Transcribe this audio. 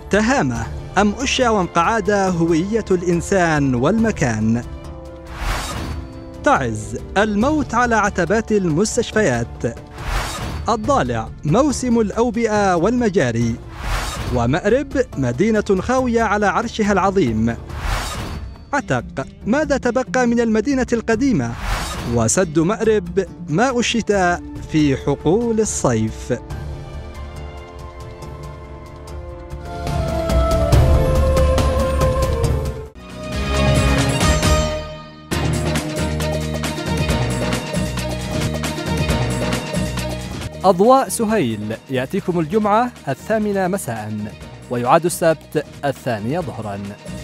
تهامة أم أشياء وانقعاد هوية الإنسان والمكان. تعز الموت على عتبات المستشفيات. الضالع موسم الأوبئة والمجاري. ومأرب مدينة خاوية على عرشها العظيم. عتق ماذا تبقى من المدينة القديمة؟ وسد مأرب ماء الشتاء في حقول الصيف. أضواء سهيل يأتيكم الجمعة 8 مساء، ويعاد السبت 2 ظهرا.